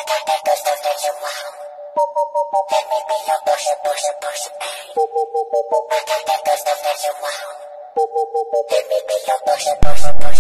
got that good stuff that you want. Let me be your pusher, pusher, pusher, ayy. I got that good stuff that you want. Let me be your pusher, pusher, pusher.